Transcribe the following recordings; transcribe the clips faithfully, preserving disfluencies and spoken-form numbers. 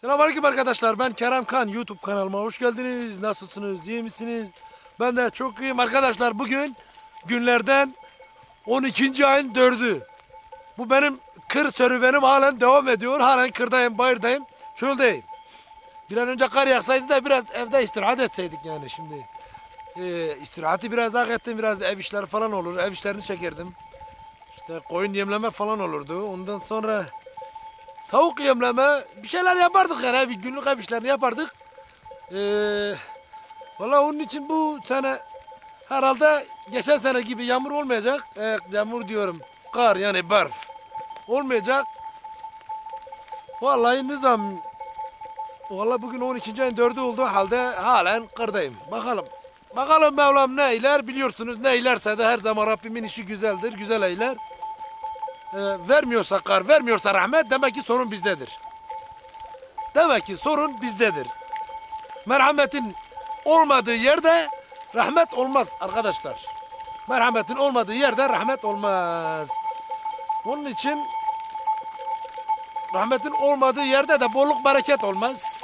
Selamünaleyküm arkadaşlar. Ben Kerem Kan. YouTube kanalıma hoş geldiniz. Nasılsınız? İyi misiniz? Ben de çok iyiyim arkadaşlar. Bugün günlerden on ikinci ayın dördü. Bu benim kır serüvenim halen devam ediyor. Halen kırdayım, bayırdayım, çöldeyim. Bir an önce kar yağsaydı da biraz evde istirahat etseydik yani şimdi. Ee, istirahati biraz daha ettim. Biraz ev işleri falan olur. Ev işlerini çekerdim. İşte koyun yemleme falan olurdu. Ondan sonra tavuk yemleme bir şeyler yapardık yani. Bir günlük ev işlerini yapardık. Ee, Valla onun için bu sene herhalde geçen sene gibi yağmur olmayacak. Ee, yağmur diyorum. Kar yani barf olmayacak. Vallahi nizam. Vallahi bugün on ikinci ayın dördü olduğu halde halen kırdayım. Bakalım. Bakalım Mevlam ne eyler, biliyorsunuz ne eylerse de her zaman Rabbimin işi güzeldir, güzel eyler. Ee, vermiyorsa kar, vermiyorsa rahmet, demek ki sorun bizdedir. Demek ki sorun bizdedir. Merhametin olmadığı yerde rahmet olmaz arkadaşlar. Merhametin olmadığı yerde rahmet olmaz. Onun için rahmetin olmadığı yerde de bolluk bereket olmaz.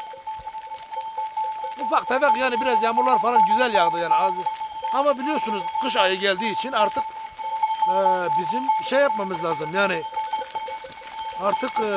Ufak tefek yani biraz yağmurlar falan güzel yağdı yani az. Ama biliyorsunuz kış ayı geldiği için artık e, bizim şey yapmamız lazım yani artık e,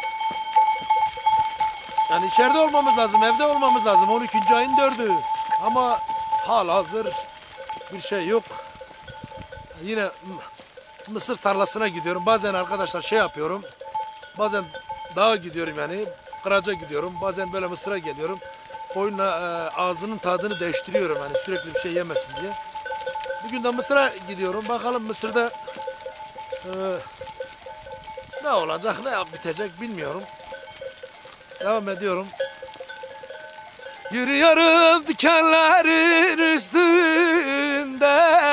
yani içeride olmamız lazım, evde olmamız lazım. on ikinci ayın dördü ama halihazır bir şey yok. Yine mısır tarlasına gidiyorum. Bazen arkadaşlar şey yapıyorum. Bazen dağa gidiyorum yani kıraca gidiyorum. Bazen böyle mısıra geliyorum. Koyunla e, ağzının tadını değiştiriyorum hani sürekli bir şey yemesin diye. Bugün de Mısır'a gidiyorum. Bakalım Mısır'da e, ne olacak, ne bitecek bilmiyorum. Devam ediyorum. Yürüyorum dikenlerin üstünde,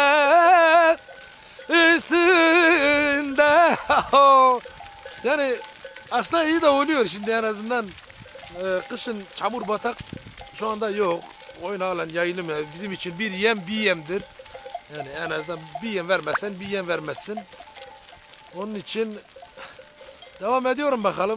üstünde. Yani aslında iyi de oluyor şimdi en azından. Ee, kışın çamur batak şu anda yok. Oyun halen yayılım yani. Bizim için bir yem bir yemdir. Yani en azından bir yem vermezsen bir yem vermezsin. Onun için devam ediyorum bakalım.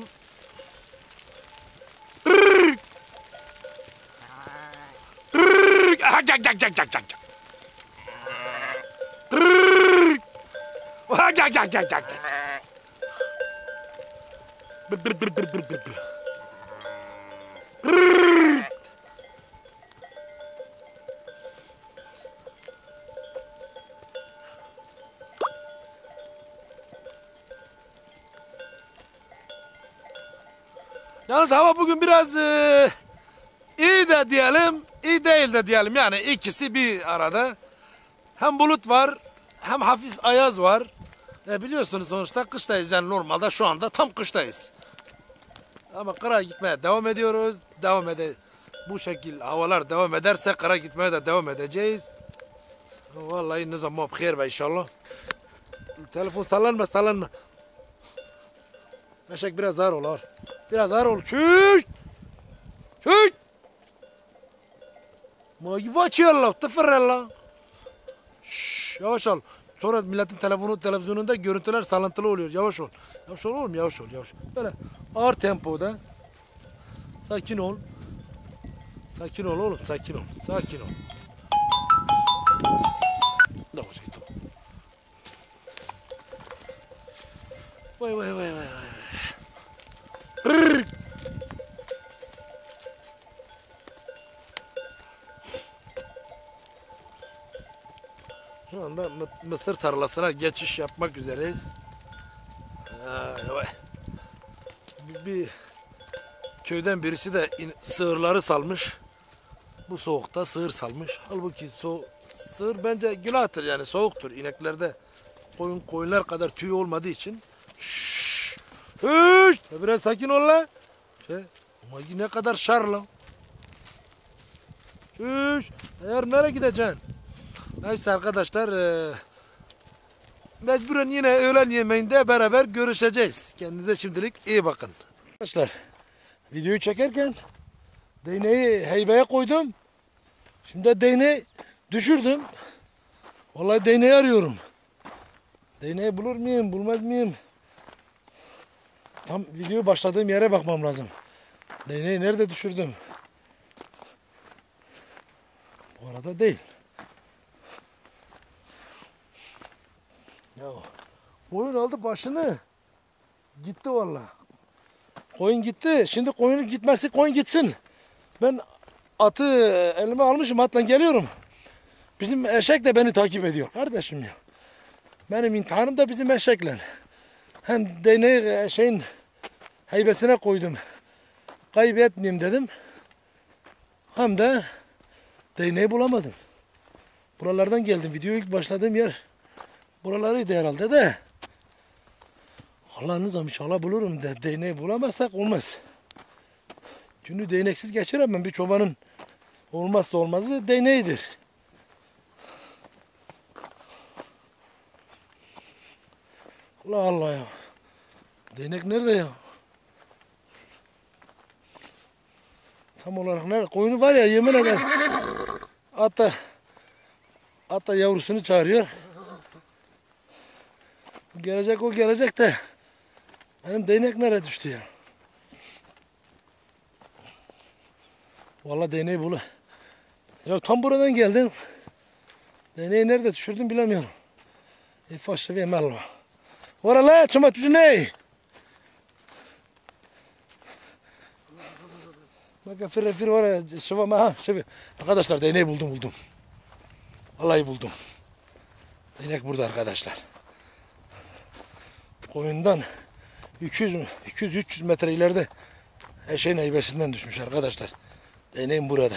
Yalnız hava bugün biraz e, iyi de diyelim, iyi değil de diyelim. Yani ikisi bir arada. Hem bulut var, hem hafif ayaz var. E, biliyorsunuz sonuçta kıştayız yani normalde şu anda tam kıştayız. Ama kıra gitmeye devam ediyoruz. Devam ede bu şekil havalar devam ederse kıra gitmeye de devam edeceğiz. Vallahi ne zaman bخير be inşallah. Telefon sallanma sallanma. Meşek biraz ağır ol ağır. Biraz ağır ol. Çüş! Çüş! Ma yavaş tıfır yallah. Şşş, yavaş ol. Sonra milletin telefonu televizyonunda görüntüler sallantılı oluyor. Yavaş ol. Yavaş ol oğlum, yavaş ol, yavaş. Böyle ağır tempoda. Sakin ol. Sakin ol oğlum, sakin ol. Sakin ol. Yavaş git. Vay vay vay vay vay. Brrr. Şu anda mısır tarlasına geçiş yapmak üzereyiz. Bir, bir köyden birisi de in, sığırları salmış. Bu soğukta sığır salmış. Halbuki so sığır bence günahtır yani soğuktur. İneklerde koyun koyunlar kadar tüy olmadığı için. Şşş. Hış. Biraz sakin ol la. Şey, ama ne kadar şar la. Şşş. Eğer nereye gideceksin? Neyse arkadaşlar. E, mecburen yine öğlen yemeğinde beraber görüşeceğiz. Kendinize şimdilik iyi bakın. Arkadaşlar videoyu çekerken değneği heybeye koydum. Şimdi değneği düşürdüm. Vallahi değneği arıyorum. Değneği bulur muyum, bulmaz mıyım? Tam video başladığım yere bakmam lazım. Değneği nerede düşürdüm? Bu arada değil. Ya koyun aldı başını. Gitti vallahi. Koyun gitti. Şimdi koyunun gitmesi, koyun gitsin. Ben atı elime almışım, atla geliyorum. Bizim eşek de beni takip ediyor kardeşim ya. Benim imtihanım da bizim eşekle. Hem değneği şeyin heybesine koydum. Kaybetmeyeyim dedim. Hem de değneği bulamadım. Buralardan geldim. Videoya ilk başladığım yer buralarıydı herhalde de. Allah'ın izniyle inşallah bulurum de. Değneği bulamazsak olmaz. Günü değneksiz geçiremem. Bir çobanın olmazsa olmazı değneğidir. Allah Allah ya. Değnek nerede ya? Tam olarak nerede? Koyunu var ya, yemin ederim. Hatta hatta yavrusunu çağırıyor. Gelecek o gelecek de. Benim değnek nereye düştü ya? Vallahi değneği bul. Ya tam buradan geldin. Değneği nerede düşürdün bilemiyorum. E faşlı ve emello. Orala çama tucu ne? Bak fir fir oraya şıva ma şıva. Arkadaşlar değneği buldum buldum. Vallahi buldum. Değnek burada arkadaşlar. Koyundan iki yüz iki yüz üç yüz metre ileride eşeğin heybesinden düşmüş arkadaşlar. Değneğim burada.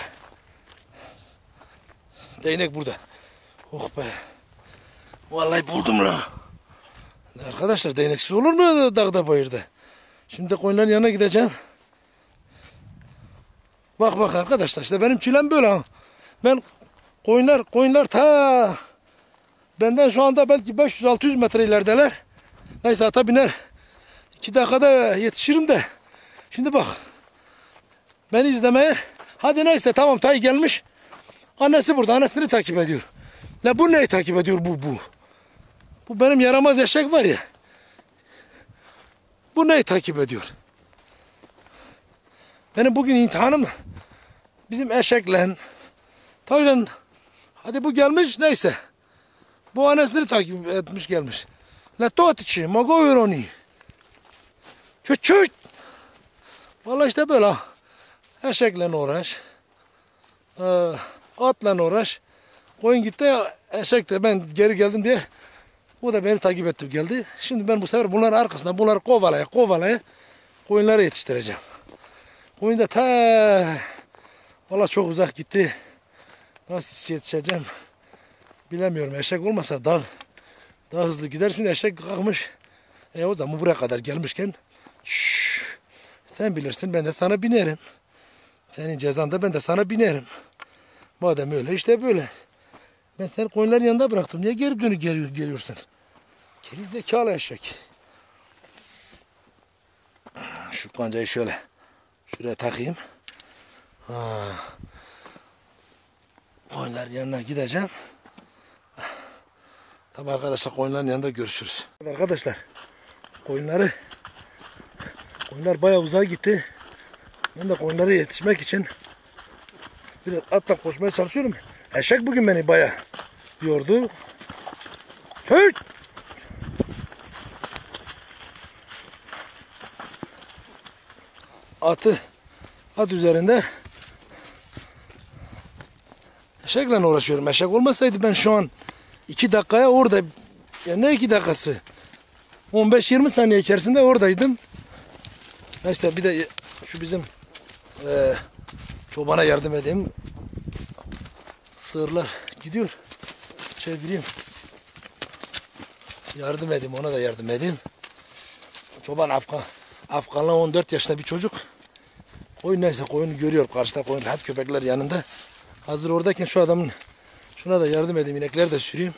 Değnek burada. Oh be. Vallahi buldum la. Arkadaşlar değneksiz olur mu dağda bayırda? Şimdi koyunların yanına gideceğim. Bak bak arkadaşlar, işte benim çilem böyle ha. Ben koyunlar koyunlar ta benden şu anda belki beş yüz altı yüz metre ilerideler. Neyse ata biner. iki dakikada yetişirim de. Şimdi bak. Beni izlemeye. Hadi neyse tamam, tay gelmiş. Annesi burada, annesini takip ediyor. La bu neyi takip ediyor bu bu? Bu benim yaramaz eşek var ya. Bu neyi takip ediyor? Benim bugün imtihanım bizim eşekle, tayla, hadi bu gelmiş neyse. Bu annesini takip etmiş gelmiş. La totici, mogo ironi. Çüt çüt. Vallahi işte böyle. Eşekle uğraş. Ee, atla uğraş. Koyun gitti, eşek de ben geri geldim diye. O da beni takip etti geldi. Şimdi ben bu sefer bunların arkasından bunları kovalaya kovalaya koyunları yetiştireceğim. Koyun da ta vallahi çok uzak gitti. Nasıl yetişeceğim bilemiyorum. Eşek olmasa daha daha hızlı gider. Şimdi eşek kalkmış. E o zaman buraya kadar gelmişken şşş, sen bilirsin, ben de sana binerim. Senin cezanda ben de sana binerim. Madem öyle işte böyle. Ben seni koyunların yanında bıraktım. Niye geri dönüp geliyor, geliyorsun? Geri zekalı eşek. Şu kancayı şöyle şuraya takayım. Ha. Koyunların yanına gideceğim. Tabii arkadaşlar koyunların yanında görüşürüz. Arkadaşlar koyunları koyunlar bayağı uzağa gitti. Ben de koyunlara yetişmek için biraz atla koşmaya çalışıyorum. Eşek bugün beni bayağı yordu. Hey! Atı at üzerinde eşekle uğraşıyorum. Eşek olmasaydı ben şu an iki dakikaya orada, ya ne iki dakikası, on beş yirmi saniye içerisinde oradaydım. Neyse bir de şu bizim e, çobana yardım edeyim. Sığırlar gidiyor. Çevireyim. Yardım edeyim, ona da yardım edeyim. Çoban Afgan. Afganlı on dört yaşında bir çocuk. Koyun neyse koyunu görüyor. Karşıda koyun rahat, köpekler yanında. Hazır oradayken şu adamın şuna da yardım edeyim. İnekleri de süreyim.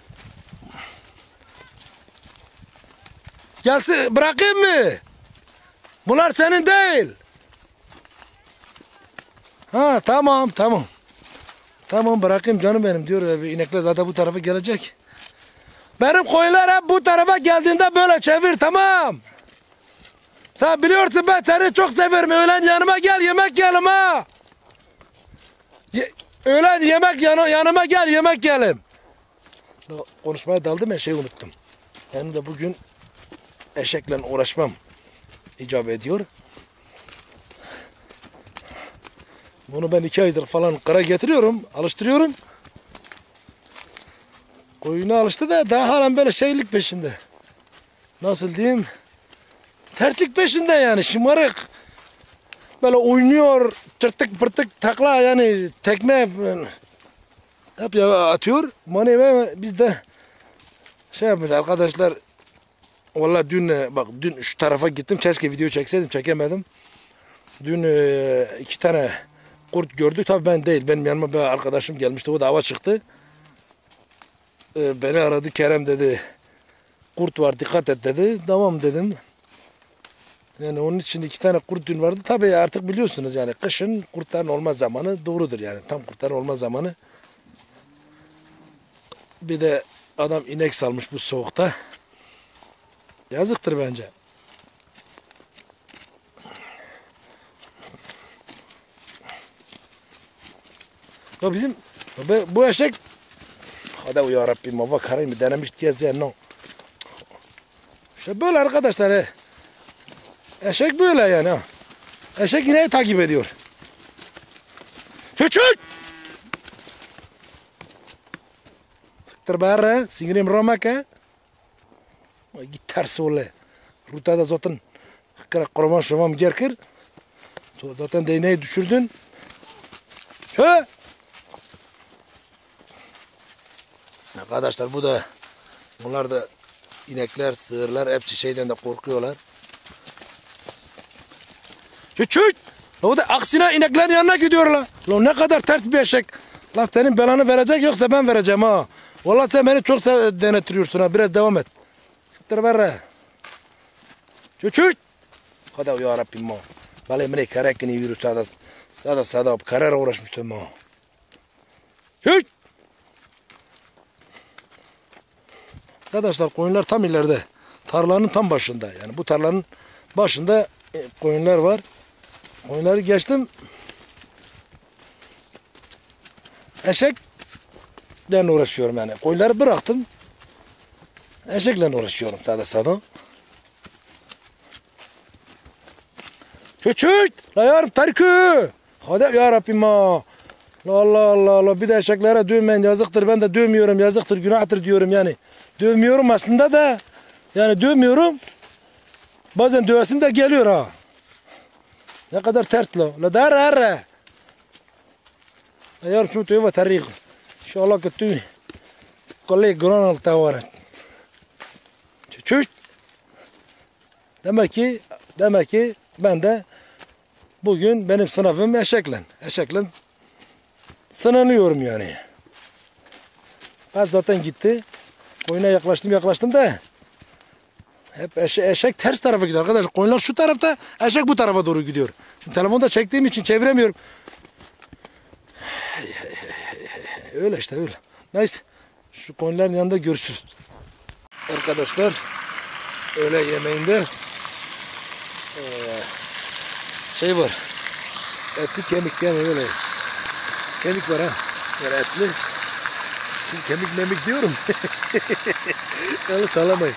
Gelsin, bırakayım mı? Bunlar senin değil. Ha tamam tamam. Tamam bırakayım canım benim diyor. İnekler zaten bu tarafa gelecek. Benim koyunlar hep bu tarafa geldiğinde böyle çevir, tamam. Sen biliyorsun ben seni çok severim. Öğlen yanıma gel yemek yiyelim ha. Ye öğlen yemek yan yanıma gel yemek yiyelim. Konuşmaya daldım eşeği unuttum. Yani de bugün eşekle uğraşmam icap ediyor. Bunu ben iki aydır falan kıra getiriyorum, alıştırıyorum. Koyuna alıştı da daha halen böyle şeylik peşinde. Nasıl diyeyim? Tertlik peşinde yani, şımarık. Böyle oynuyor, çırtık pırtık takla yani tekme hep ya atıyor. Mani biz de şey yapmış arkadaşlar. Vallahi dün bak dün şu tarafa gittim, keşke video çekseydim, çekemedim. Dün iki tane kurt gördük, tabii ben değil, benim yanıma bir arkadaşım gelmişti, o da hava çıktı. Beni aradı, Kerem dedi, kurt var dikkat et dedi. Tamam dedim. Yani onun için iki tane kurt dün vardı. Tabii artık biliyorsunuz yani kışın kurtların olma zamanı, doğrudur yani tam kurtların olma zamanı. Bir de adam inek salmış bu soğukta. Yazıktır bence. Ya bizim bu eşek hadi ya Rabbim baba karayım mı denemiş diyeceğiz yani no. İşte böyle arkadaşlar he. Eşek böyle yani ha. Eşek ineği takip ediyor. Çocuk! Sıktır bari, sinirim romak ha. Git ters oğlu. Rutada zaten kırman şovam gerkir. Zaten değneği düşürdün. Çö! Arkadaşlar bu da, bunlar da inekler, sığırlar hepsi şeyden de korkuyorlar. Çüçüç! O da aksine ineklerin yanına gidiyorlar. Lan ne kadar ters bir eşek. Lan senin belanı verecek yoksa ben vereceğim ha. Vallahi sen beni çok denettiriyorsun ha. Biraz devam et. Sıktır ver. Çüçüç! Hadi ya Rabbim ha. Vallahi beni karakini yürü sada sada sada karara uğraşmıştım ha. Çüç! Arkadaşlar koyunlar tam ileride. Tarlanın tam başında. Yani bu tarlanın başında koyunlar var. Koyunları geçtim. Eşekle uğraşıyorum yani. Koyunları bıraktım. Eşekle uğraşıyorum sada sada. Çüçüç! La yarım tarikü! Hadi ya Rabbim ha. Allah Allah Allah. Bir de eşeklere dövmeyin, yazıktır. Ben de dövmüyorum, yazıktır, günahtır diyorum yani. Dövmüyorum aslında da. Yani dövmüyorum. Bazen dövesim de geliyor ha. Ne kadar tert la. La dar arra. Yarım şunu tüyü ve tarih. İnşallah ki tüy. Kolay granal tavaret. Çüç. Demek ki, demek ki ben de bugün benim sınavım eşekle. Eşekle sınanıyorum yani. Ben zaten gitti. Koyuna yaklaştım yaklaştım da. Hep eşek, eşek ters tarafa gidiyor arkadaşlar. Koyunlar şu tarafta, eşek bu tarafa doğru gidiyor. Şimdi telefonda çektiğim için çeviremiyorum. Öyle işte öyle. Neyse. Şu koyunların yanında görüşürüz. Arkadaşlar öğle yemeğinde ee, şey var. Etli kemik yani öyle. Kemik var ha. Yani etli. Şimdi kemik memik diyorum. Yanlış sallamayın.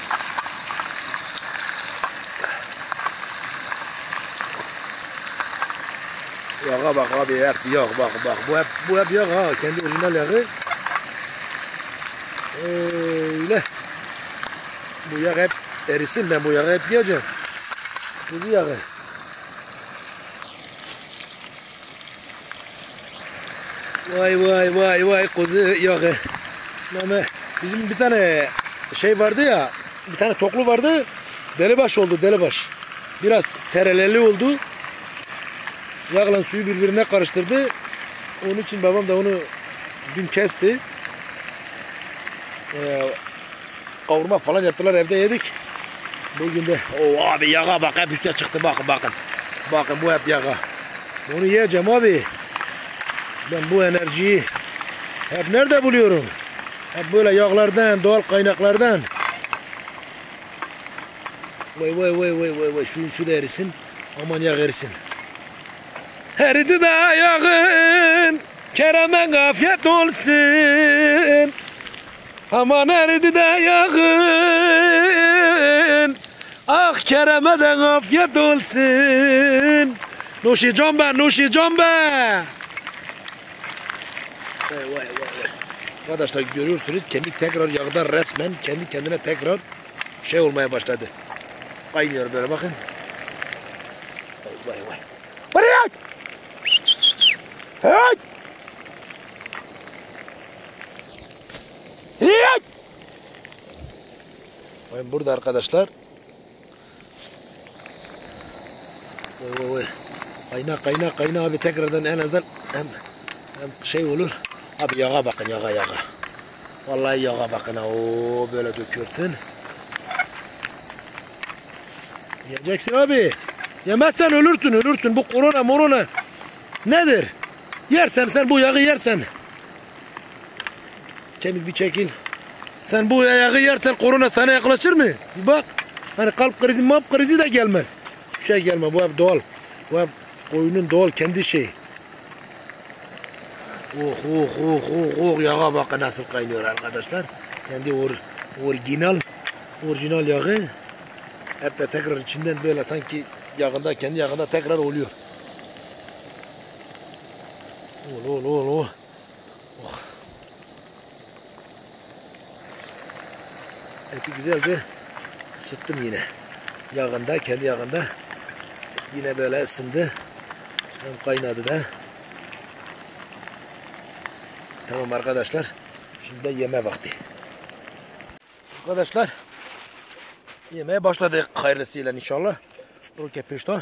Yağa bak abi, hep yağ bak bak. Bu hep bu hep yağ ha. Kendi orijinal yağı. Öyle. Bu yağ hep erisin, ben bu yağı hep yiyeceğim. Bu yağı. Vay vay vay vay kuzu yağı. Bizim bir tane şey vardı ya, bir tane toklu vardı. Delibaş oldu, delibaş. Biraz tereleli oldu. Yağla suyu birbirine karıştırdı. Onun için babam da onu dün kesti. Ee, kavurma falan yaptılar, evde yedik. Bugün de o abi yağa bak, hep üstüne çıktı, bakın bakın. Bakın bu hep yağa. Bunu yiyeceğim abi. Ben bu enerjiyi hep nerede buluyorum? Hep böyle yağlardan, doğal kaynaklardan. Vay vay vay vay vay vay şu şu da erisin. Aman yağ erisin. Eridi de yağın. Kerem'e afiyet olsun. Aman eridi de yağın. Ah Kerem'e de afiyet olsun. Nuşi combe, nuşi combe. Vay vay vay vay. Arkadaşlar görüyorsunuz kendi tekrar yağdan resmen kendi kendine tekrar şey olmaya başladı. Kaynıyor böyle bakın. Vay vay vay. Buraya! Hey! Hey! Bakın burada arkadaşlar. Vay vay vay. Kayna kayna kayna abi tekrardan en azından hem, hem şey olur. Abi yağa bakın yağa yağa. Vallahi yağa bakın ha. Oo böyle döküyorsun. Yiyeceksin abi. Yemezsen ölürsün ölürsün. Bu korona morona nedir? Yersen sen bu yağı yersen. Cemil bir çekil. Sen bu yağı yersen korona sana yaklaşır mı? Bir bak. Hani kalp krizi map krizi de gelmez. Bir şey gelme bu hep doğal. Bu hep koyunun doğal kendi şeyi. Oh oh oh oh oh yağa bakın nasıl kaynıyor arkadaşlar. Kendi or, orijinal orijinal yağı. Hatta tekrar içinden böyle sanki yağında kendi yağında tekrar oluyor. Ol ol ol ol. Oh. Eti güzelce ısıttım yine. Yağında kendi yağında yine böyle ısındı. Hem kaynadı da. Tamam arkadaşlar. Şimdi de yeme vakti. Arkadaşlar yemeye başladık hayırlısıyla inşallah. Ruke pişti.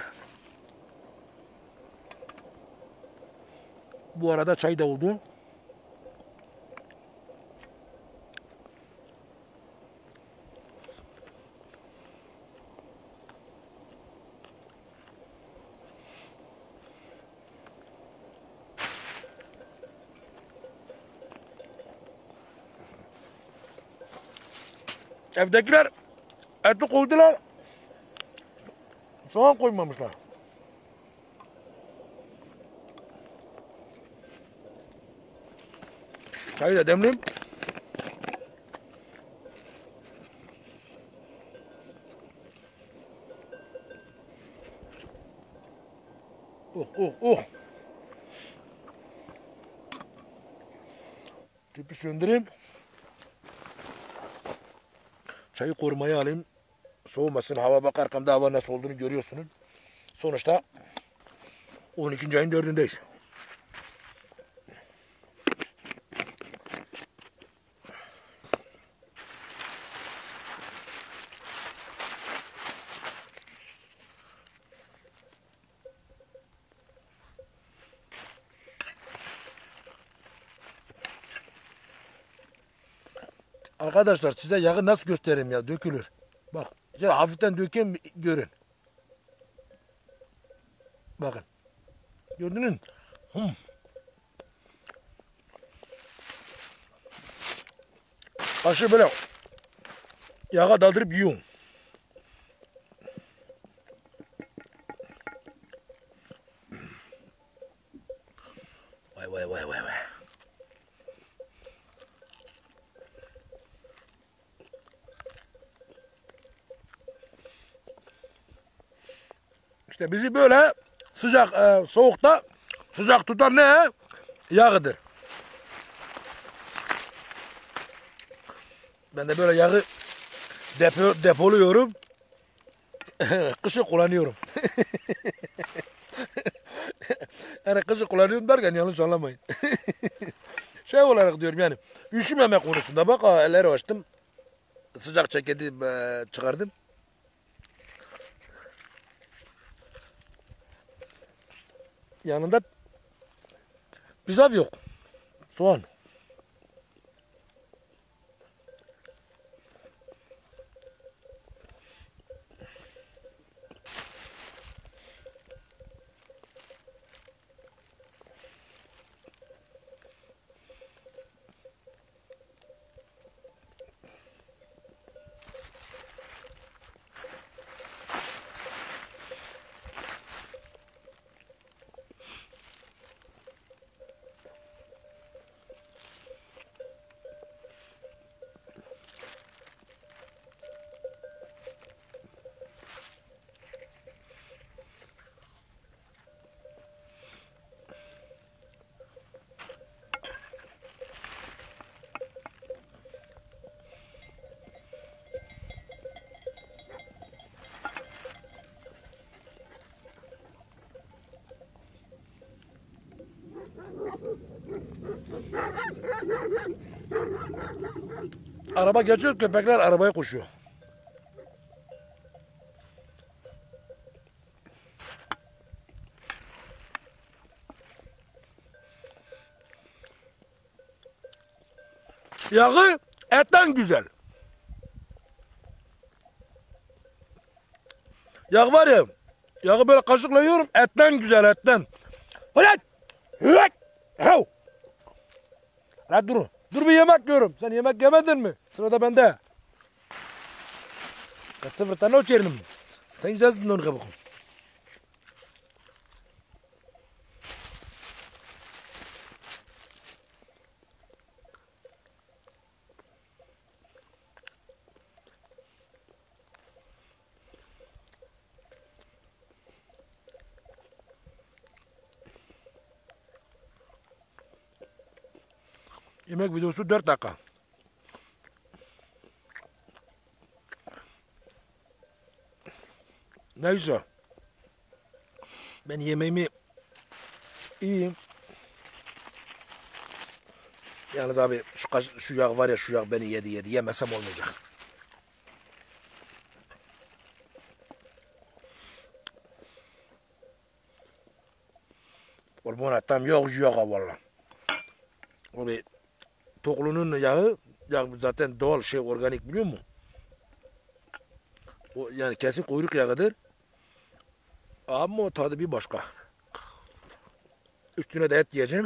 Bu arada çay da oldu. Evdekiler eti koydular. Soğan koymamışlar. Çayı da demleyeyim. Oh oh oh. Tüpü söndüreyim. Çayı korumaya alayım. Soğumasın. Hava bak arkamda hava nasıl olduğunu görüyorsunuz. Sonuçta on ikinci ayın dördündeyiz. Arkadaşlar size yağı nasıl göstereyim ya dökülür. Bak şöyle hafiften dökeyim görün. Bakın. Gördünüz mü? Hmm. Kaşığı böyle yağa daldırıp yiyorum. Vay vay vay vay vay. İşte bizi böyle sıcak, e, soğukta sıcak tutan ne? Yağıdır. Ben de böyle yağı depo, depoluyorum. Kışı kullanıyorum. Yani kışı kullanıyorum derken yanlış anlamayın. Şey olarak diyorum yani üşümeme konusunda bak elleri açtım. Sıcak ceketi e, çıkardım. Yanında pilav yok. Soğan. Araba geçiyor, köpekler arabaya koşuyor. Yağı etten güzel. Yağ var ya, yağı böyle kaşıkla yiyorum, etten güzel, etten. Hırat! Hırat! Hav! Hadi dur, dur bir yemek yiyorum. Sen yemek yemedin mi? Sırada bende. Sıfır tane o çerim. Sen yiyeceksin onu kabuk. Yemek videosu dört dakika. Neyse. Ben yemeğimi yiyeyim. Yalnız abi şu, kaş, şu yağ var ya, şu yağ beni yedi yedi. Yemesem olmayacak. Kurban ettim yok yok valla. Abi toklunun yağı, yağ zaten doğal şey, organik, biliyor musun? O yani kesin kuyruk yağıdır. Ama o tadı bir başka. Üstüne de et yiyeceksin.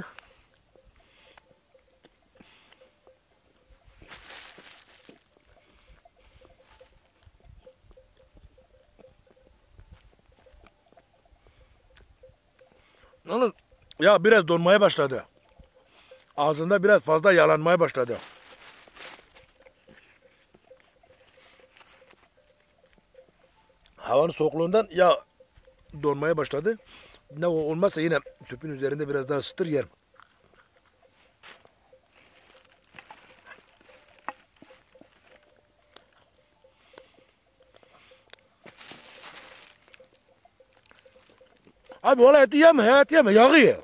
Yalnız ya biraz donmaya başladı. Ağzında biraz fazla yalanmaya başladı. Havanın soğukluğundan ya donmaya başladı. Ne olmazsa yine tüpün üzerinde biraz daha ısıtır yerim. Abi valla eti yeme, et yeme, yağı ye.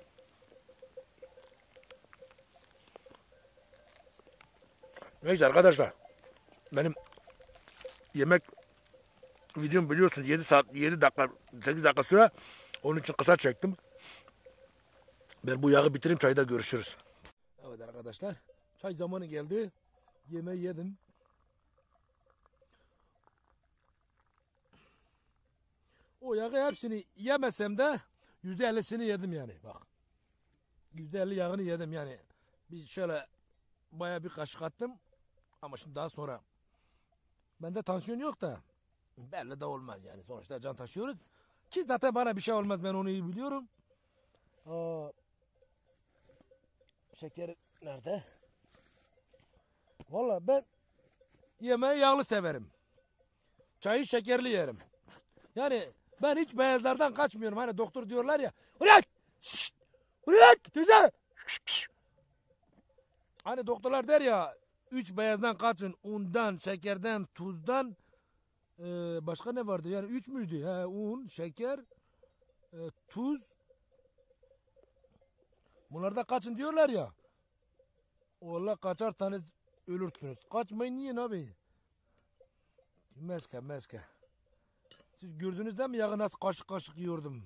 Neyse arkadaşlar, benim yemek videom biliyorsunuz yedi saat, yedi dakika, sekiz dakika süre. Onun için kısa çektim. Ben bu yağı bitireyim, çayda görüşürüz. Evet arkadaşlar, çay zamanı geldi. Yemeği yedim. O yağı hepsini yemesem de yüzde ellisini yedim yani, bak. Yüzde elli yağını yedim yani. Bir şöyle baya bir kaşık attım. Ama şimdi daha sonra bende tansiyon yok da belli de olmaz yani, sonuçta can taşıyoruz. Ki zaten bana bir şey olmaz, ben onu iyi biliyorum. Aa, şeker nerede? Valla ben yemeği yağlı severim. Çayı şekerli yerim. Yani ben hiç beyazlardan kaçmıyorum. Hani doktor diyorlar ya. Ulan! Şşt! Ulan! Tüze! Hani doktorlar der ya, üç beyazdan kaçın. Undan, şekerden, tuzdan. Ee, başka ne vardı? Yani üç müydü? He, un, şeker, e, tuz. Bunlarda kaçın diyorlar ya. Vallahi kaçar tane ölürsünüz. Kaçmayın, yiyin abi. Meske meske. Siz gördünüz değil mi yağı nasıl kaşık kaşık yiyordum.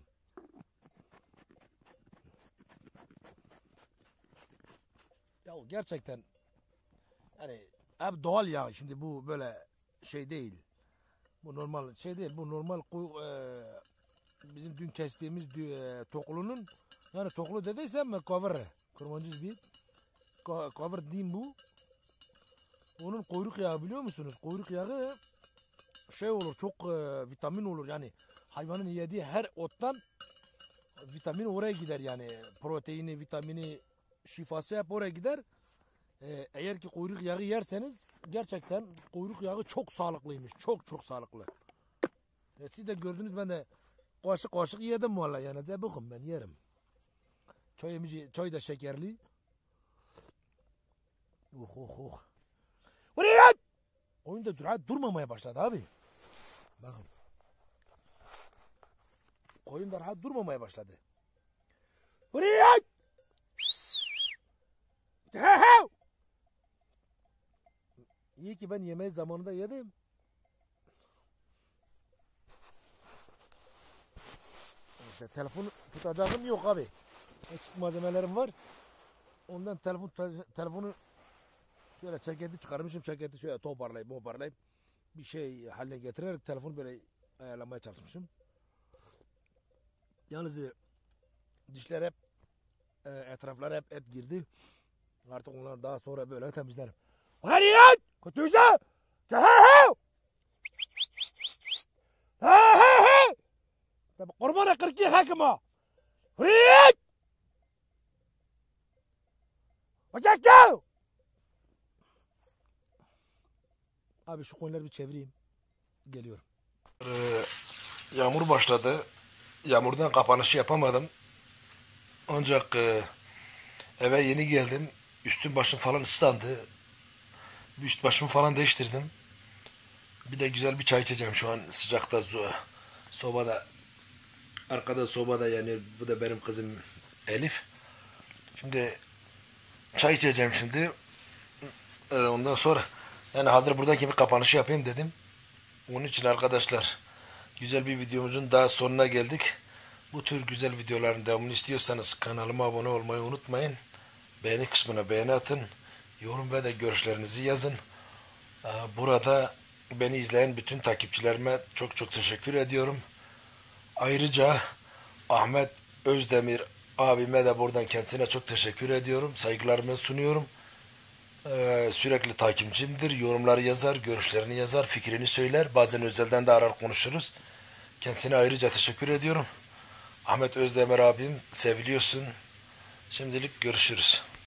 Ya gerçekten hani hep doğal yağ, şimdi bu böyle şey değil. Bu normal şey değil. Bu normal e, bizim dün kestiğimiz e, toklunun, yani toklu dediysem mi kavır. Kırmancız bir kavır diyeyim bu. Onun kuyruk yağı, biliyor musunuz? Kuyruk yağı şey olur, çok e, vitamin olur yani. Hayvanın yediği her ottan vitamin oraya gider yani. Proteini, vitamini, şifası hep oraya gider. E, eğer ki kuyruk yağı yerseniz gerçekten kuyruk yağı çok sağlıklıymış. Çok çok sağlıklı. E, siz de gördünüz, ben de kaşık kaşık yedim vallahi yani. De bakın ben yerim. Çayımızı, çay da şekerli. Oh oh oh. Buraya! Oyunda dur, durmamaya başladı abi. Bakın. Koyun da rahat durmamaya başladı. Buraya! İyi ki ben yemeği zamanında yedim. İşte telefonu tutacağım yok abi. Eksik malzemelerim var. Ondan telefon telefonu şöyle ceketi çıkarmışım. Ceketi şöyle toparlayıp toparlayıp bir şey haline getirerek telefonu böyle ayarlamaya çalışmışım. Yalnız dişler hep e, etraflar hep et girdi. Artık onları daha sonra böyle temizlerim. Hariyat! Kötüyse! Kehehe! Hehehe! Kurbanı kırk iki hakıma! Hariyat! Ocakçı! Abi şu konuları bir çevireyim. Geliyorum. Ee, yağmur başladı. Yağmurdan kapanışı yapamadım. Ancak e, eve yeni geldim. Üstüm başım falan ıslandı. Üst başımı falan değiştirdim. Bir de güzel bir çay içeceğim şu an sıcakta sobada. Arkada sobada yani bu da benim kızım Elif. Şimdi çay içeceğim şimdi. Ondan sonra yani hazır buradaki bir kapanışı yapayım dedim. Onun için arkadaşlar güzel bir videomuzun daha sonuna geldik. Bu tür güzel videoların devamını istiyorsanız kanalıma abone olmayı unutmayın. Beğeni kısmına beğeni atın. Yorum ve de görüşlerinizi yazın. Burada beni izleyen bütün takipçilerime çok çok teşekkür ediyorum. Ayrıca Ahmet Özdemir abime de buradan kendisine çok teşekkür ediyorum. Saygılarımı sunuyorum. Ee, sürekli takipçimdir. Yorumları yazar, görüşlerini yazar, fikrini söyler. Bazen özelden de arar konuşuruz. Kendisine ayrıca teşekkür ediyorum. Ahmet Özdemir abim seviliyorsun. Şimdilik görüşürüz.